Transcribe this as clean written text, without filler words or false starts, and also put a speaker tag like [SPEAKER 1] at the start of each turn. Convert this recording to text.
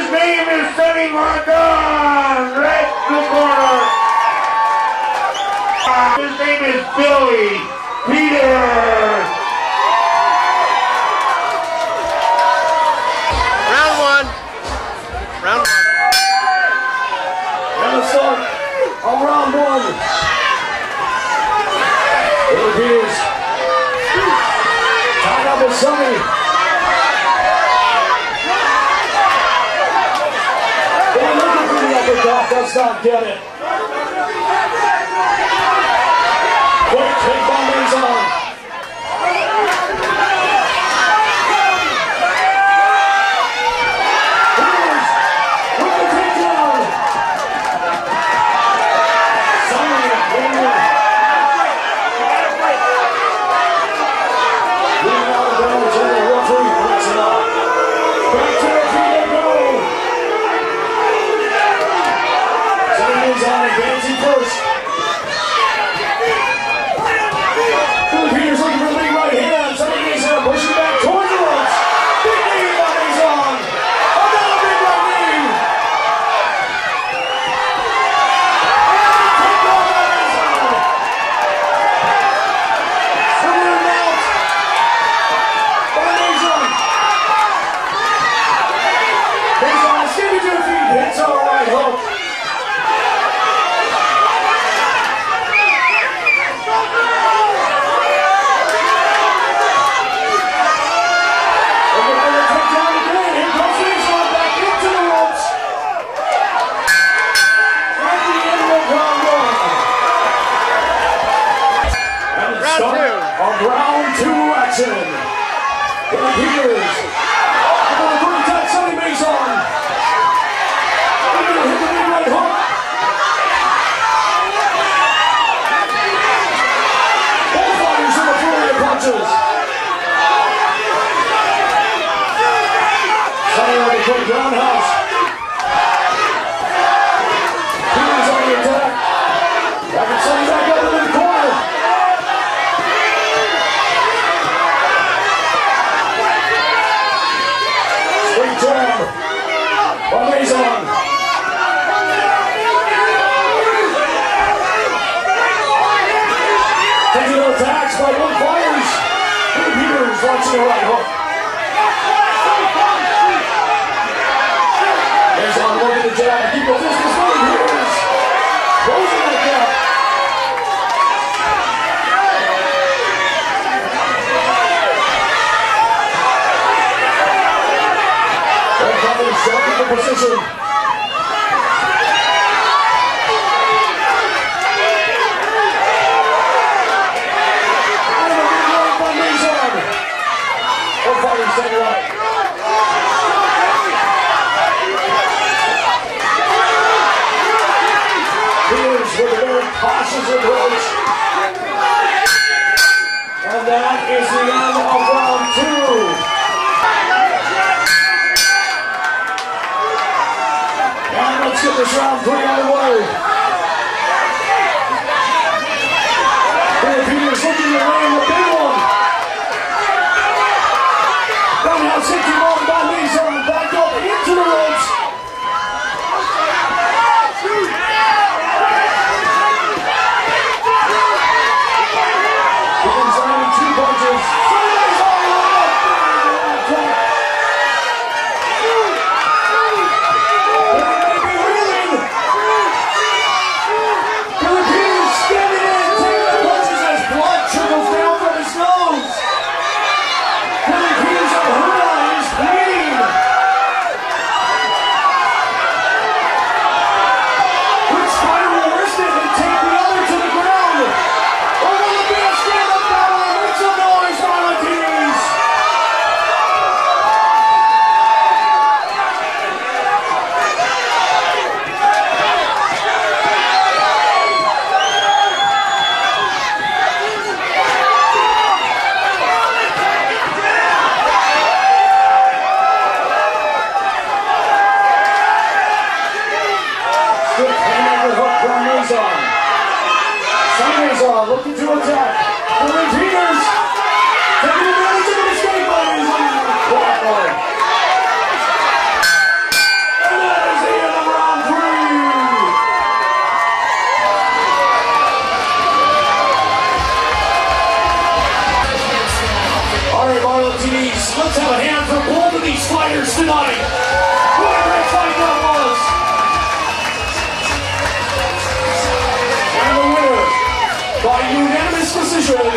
[SPEAKER 1] His name is Sonny Martin, right in the corner. His name is Billy Peters.
[SPEAKER 2] Round one.
[SPEAKER 3] And the start of round one. Billy Peters tied up with Sonny. They're looking for the uppercut, does not get it. Quick take by Maison. Roundhouse. Peters on the attack. Back and Sonny back up into the corner. Straight jab by Maison. Digital attacks by both fighters. Peters launching a right hook. Look at the jab, keep the distance going. Peters closing the gap. Both fighters stuck in the position. And a big right by Maison. Both fighters take it right. Peters with a very cautious approach. And that is the end of round two. And let's get this round three underway. Billy Peters looking to land a big one. Roundhouse hit him on by Maison, back up into the ropes. Looking to attack. Billy Peters taking advantage of the escape by his right leg. Marlon TVs. Let's have a hand for both of these fighters tonight. What a great fight that was. And the winner, by unanimous decision,